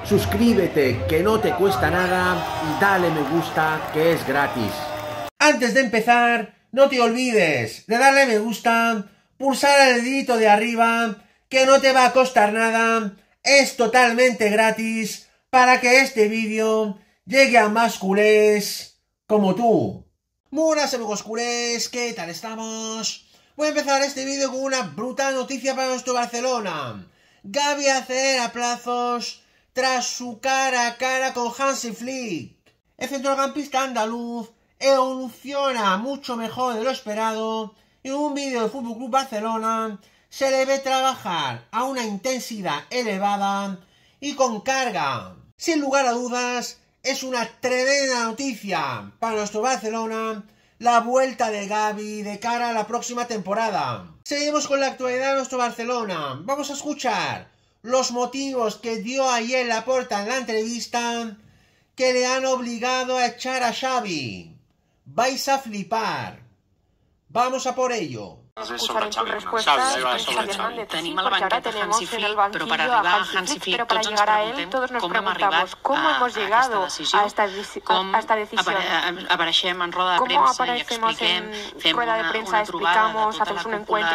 suscríbete que no te cuesta nada y dale me gusta que es gratis. Antes de empezar, no te olvides de darle me gusta, pulsar el dedito de arriba, que no te va a costar nada, es totalmente gratis para que este vídeo llegue a más culés como tú. Buenas amigos culés, ¿qué tal estamos? Voy a empezar este vídeo con una brutal noticia para nuestro Barcelona. Gavi accede a plazos tras su cara a cara con Hansi Flick. El centrocampista andaluz evoluciona mucho mejor de lo esperado y en un vídeo del FC Barcelona se le ve trabajar a una intensidad elevada y con carga. Sin lugar a dudas, es una tremenda noticia para nuestro Barcelona la vuelta de Gavi de cara a la próxima temporada. Seguimos con la actualidad de nuestro Barcelona. Vamos a escuchar los motivos que dio ayer Laporta en la entrevista que le han obligado a echar a Xavi. Vais a flipar. Vamos a por ello. Escuchar tus respuestas, tenim a la banqueta Hansi Flick, pero para arribar a Hansi Flick tots ens preguntem com hem arribat a aquesta decisió, com apareixem en roda de premsa i expliquem, fem una trobada de tota la cúpula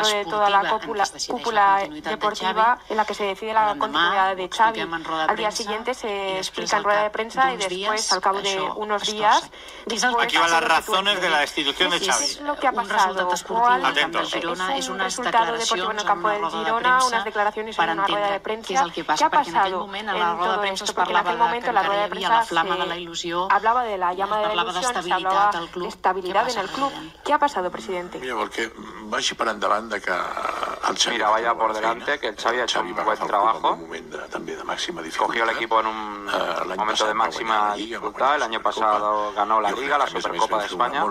esportiva en què es decideix la continuïtat de Xavi. En la que se decide la continuidad de Xavi. Al día siguiente se explica en rueda de prensa y después, al cabo de unos días, aquí van las razones de la destitución de Xavi. ¿Qué es lo que ha pasado? Atentos. Girona és unes resultado deportivo en el campo del Girona, unas declaraciones en una rueda de prensa. Què és el que passa, perquè en aquell moment a la roda de premsa es parlava que encara hi havia la flama de la il·lusió, hablaba de la llama de la ilusión, se hablaba de estabilidad en el club. ¿Qué ha pasado, presidente? Mira, porque vagi per endavant de que el Xavi... Mira, vaya por delante, que el Xavi ha hecho un buen trabajo. Cogió el equipo en un momento de máxima dificultad. El año pasado ganó la Liga, la Supercopa de España.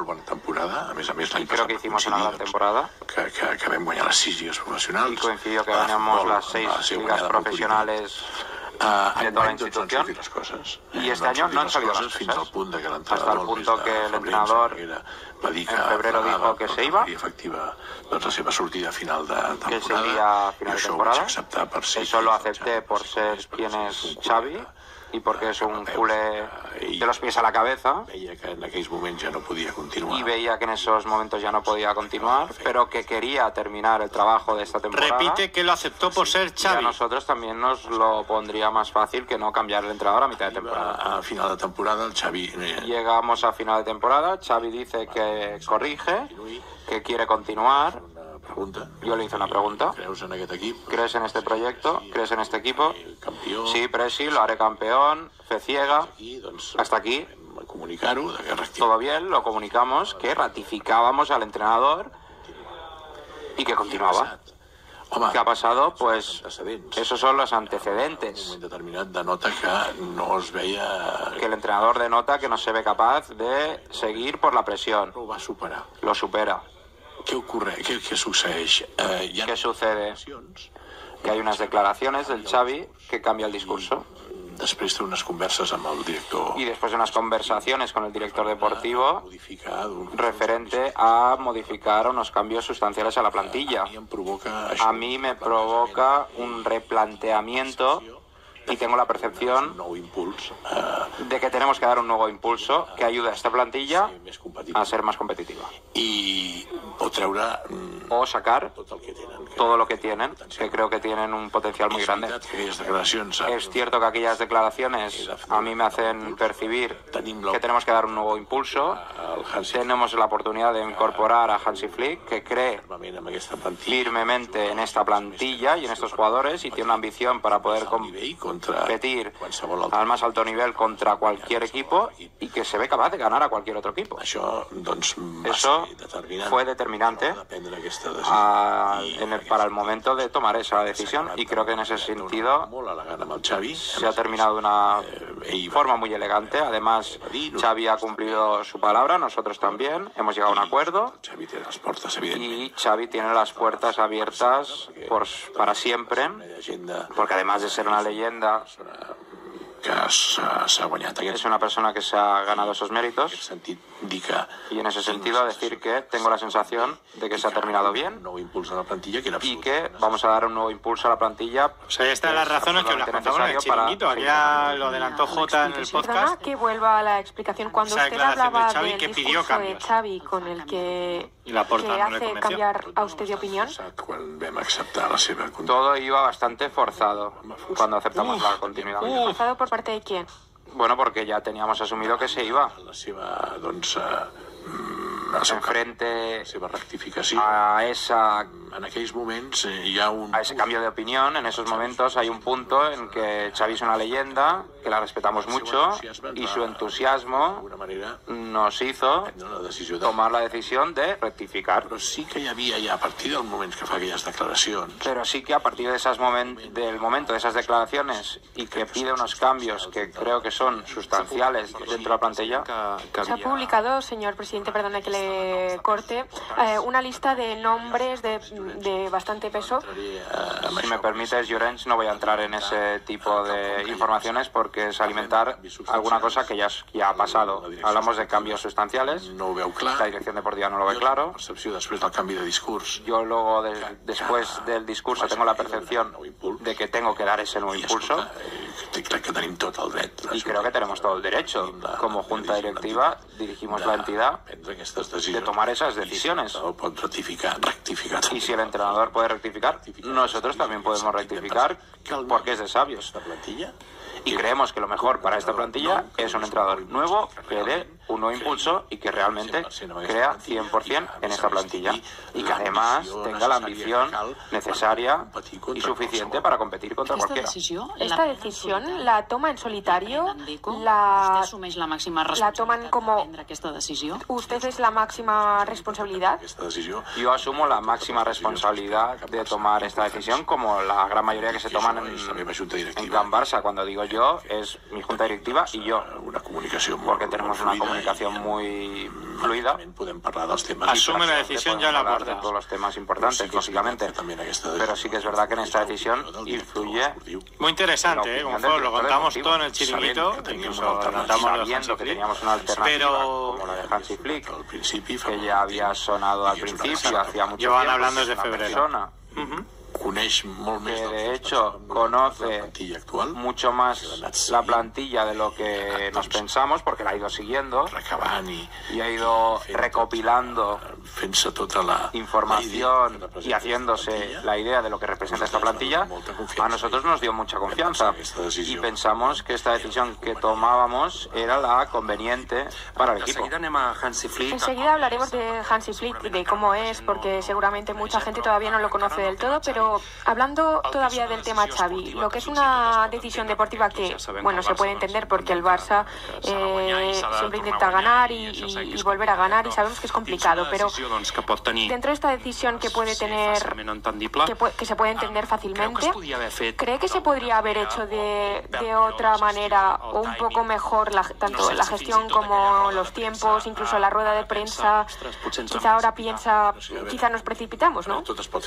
Y creo que hicimos una gran temporada. Que vam guanyar les 6 lligues professionals. Y coincidió que ganamos las 6 ligas profesionales de toda la institución. Y este año no han salido las cosas. Hasta el punto que el entrenador en febrero dijo que se iba, que seguiría a final de temporada. Eso lo acepté por ser quien es Xavi y porque es un culé de los pies a la cabeza, y veía que en esos momentos ya no podía continuar, pero que quería terminar el trabajo de esta temporada. Repite que lo aceptó por ser Xavi. Y a nosotros también nos lo pondría más fácil que no cambiar el entrenador a mitad de temporada. A final de temporada el Xavi... Llegamos a final de temporada, Xavi dice que corrige, que quiere continuar. Yo le hice una pregunta. ¿Crees en este proyecto? ¿Crees en este equipo? Sí, Presi, lo haré campeón. Fe ciega. Hasta aquí. Todo bien, lo comunicamos, que ratificábamos al entrenador y que continuaba. ¿Qué ha pasado? Pues esos son los antecedentes. Que el entrenador denota que no se ve capaz de seguir por la presión. Lo supera. ¿Qué ocurre? ¿Qué sucede? ¿Qué sucede? Que hay unas declaraciones del Xavi que cambia el discurso. Després de unas conversas amb el director. Y después de unas conversaciones con el director deportivo referente a modificar unos cambios sustanciales a la plantilla. A mí me provoca un replanteamiento y tengo la percepción de que tenemos que dar un nuevo impulso que ayude a esta plantilla a ser más competitiva. O sacar todo lo que tienen, que creo que tienen un potencial muy grande. Es cierto que aquellas declaraciones a mí me hacen percibir que tenemos que dar un nuevo impulso. Tenemos la oportunidad de incorporar a Hansi Flick, que cree firmemente en esta plantilla y en estos jugadores y tiene una ambición para poder competir al más alto nivel contra cualquier equipo y que se ve capaz de ganar a cualquier otro equipo. Eso fue determinante para el momento de tomar esa decisión y creo que en ese sentido se ha terminado de una forma muy elegante. Además, Xavi ha cumplido su palabra, nosotros también hemos llegado a un acuerdo y Xavi tiene las puertas abiertas para siempre, porque además de ser una leyenda Es una persona que se ha ganado esos méritos y en ese sentido decir que tengo la sensación de que se ha terminado bien y que vamos a dar un nuevo impulso a la plantilla. O sea, ya están las razones que las contamos en el chiringuito. Aquí ya lo adelantó Jota en el podcast. Que vuelva a la explicación. Cuando usted hablaba del que pidió discurso de Xavi con el que hace cambiar a usted de opinión. Todo iba bastante forzado cuando aceptamos la continuidad. ¿Forzado por parte de quién? Bueno, porque ya teníamos asumido que se iba. Enfrente a ese cambio de opinión, en esos momentos hay un punto en que Xavi es una leyenda, que la respetamos mucho, y su entusiasmo nos hizo tomar la decisión de rectificar. Pero sí que a partir del momento que fa aquelles declaracions... Pero sí que a partir de del momento de esas declaraciones y que pide unos cambios que creo que son sustanciales dentro de la plantilla... Se ha publicado, señor presidente, perdone que le corte, una lista de nombres de bastante peso. Si me permites, Llorens, no voy a entrar en ese tipo de informaciones porque es alimentar alguna cosa que ya ha pasado. Hablamos de cambios sustanciales, la dirección deportiva no lo ve claro. Yo luego, después del discurso, tengo la percepción de que tengo que dar ese nuevo impulso y creo que tenemos todo el derecho. Como junta directiva dirigimos la entidad de tomar esas decisiones. Y si el entrenador puede rectificar, nosotros también podemos rectificar porque es de sabios. Y creemos que lo mejor para esta plantilla es un entrenador nuevo que dé un nuevo impulso y que realmente crea 100% en esta plantilla y que además tenga la ambición necesaria y suficiente para competir contra cualquiera. Esta decisión la toma en solitario, la toman como usted es la máxima responsabilidad. Yo asumo la máxima responsabilidad de tomar esta decisión, como la gran mayoría que se toman en Can Barça. Cuando digo yo, es mi junta directiva y yo, porque tenemos una comunicación muy fluida. Asume la decisión ya la de todos los temas importantes, lógicamente, pero sí que es verdad que en esta decisión influye. Muy interesante, como fue, lo contamos todo en el chiringuito, incluso sabiendo que teníamos una alternativa como la de Hansi Flick, que ya había sonado al principio, hacía mucho tiempo. Llevan hablando desde febrero. Que de hecho conoce mucho más la plantilla de lo que nos pensamos, porque la ha ido siguiendo y ha ido recopilando información y haciéndose la idea de lo que representa esta plantilla. A nosotros nos dio mucha confianza y pensamos que esta decisión que tomábamos era la conveniente para el equipo. Enseguida hablaremos de Hansi Flick, de cómo es, porque seguramente mucha gente todavía no lo conoce del todo, pero hablando todavía del tema Xavi, lo que es una decisión deportiva que, bueno, se puede entender porque el Barça siempre intenta ganar y volver a ganar y sabemos que es complicado, pero dentro de esta decisión que puede tener, que se puede entender fácilmente, ¿cree que se podría haber hecho de otra manera o un poco mejor tanto la gestión como los tiempos, incluso la rueda de prensa? Quizá ahora quizá nos precipitamos, ¿no?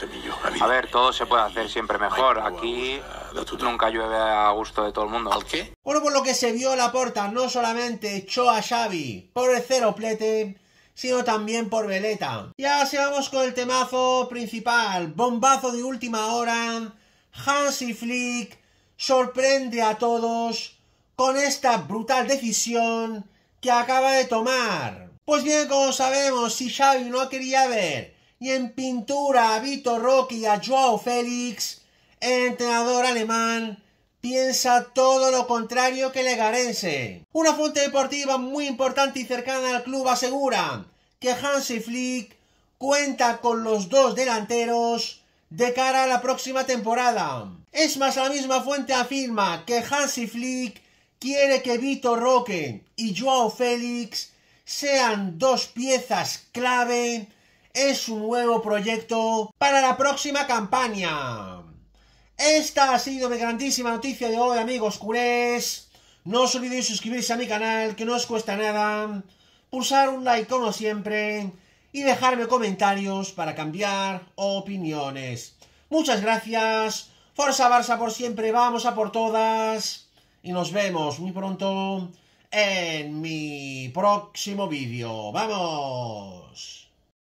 A ver, todo se puede hacer siempre mejor. Aquí nunca llueve a gusto de todo el mundo. Bueno, por lo que se vio, Laporta no solamente echó a Xavi por el ceroplete, sino también por Veleta. Y ahora sigamos con el temazo principal, bombazo de última hora. Hansi Flick sorprende a todos con esta brutal decisión que acaba de tomar. Pues bien, como sabemos, si Xavi no quería ver y en pintura a Vitor Roque y a Joao Félix, el entrenador alemán piensa todo lo contrario que Legarense. Una fuente deportiva muy importante y cercana al club asegura que Hansi Flick cuenta con los dos delanteros de cara a la próxima temporada. Es más, la misma fuente afirma que Hansi Flick quiere que Vitor Roque y Joao Félix sean dos piezas clave en su nuevo proyecto para la próxima campaña. Esta ha sido mi grandísima noticia de hoy, amigos culés. No os olvidéis suscribirse a mi canal, que no os cuesta nada, pulsar un like como siempre y dejarme comentarios para cambiar opiniones. Muchas gracias. Forza Barça por siempre, vamos a por todas y nos vemos muy pronto en mi próximo vídeo. ¡Vamos!